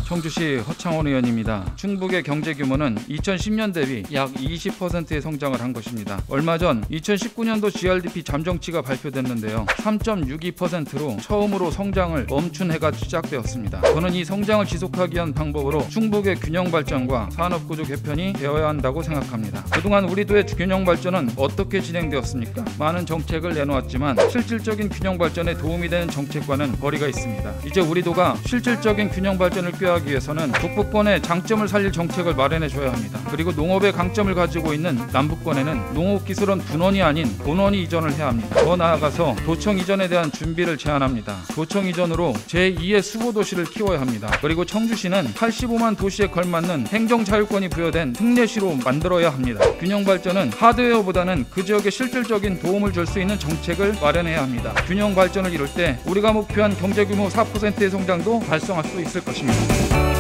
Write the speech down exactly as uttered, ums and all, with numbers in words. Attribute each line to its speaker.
Speaker 1: 청주시 허창원 의원입니다. 충북의 경제 규모는 이천십 년 대비 약 이십 퍼센트의 성장을 한 것입니다. 얼마 전 이천십구 년도 지알디피 잠정치가 발표됐는데요. 삼 점 육이 퍼센트로 처음으로 성장을 멈춘 해가 시작되었습니다. 저는 이 성장을 지속하기 위한 방법으로 충북의 균형 발전과 산업구조 개편이 되어야 한다고 생각합니다. 그동안 우리도의 균형 발전은 어떻게 진행되었습니까? 많은 정책을 내놓았지만 실질적인 균형 발전에 도움이 되는 정책과는 거리가 있습니다. 이제 우리도가 실질적인 균형 발전을 꾀하기 위해서는 북부권의 장점을 살릴 정책을 마련해 줘야 합니다. 그리고 농업의 강점을 가지고 있는 남부권에는 농업기술원 분원이 아닌 본원이 이전을 해야 합니다. 더 나아가서 도청 이전에 대한 준비를 제안합니다. 도청 이전으로 제이의 수보도시를 키워야 합니다. 그리고 청주시는 팔십오만 도시에 걸맞는 행정자율권이 부여된 특례시로 만들어야 합니다. 균형 발전은 하드웨어보다는 그 지역에 실질적인 도움을 줄 수 있는 정책을 마련해야 합니다. 균형 발전을 이룰 때 우리가 목표한 경제규모 사 퍼센트의 성장도 달성할 수 있을 것입니다.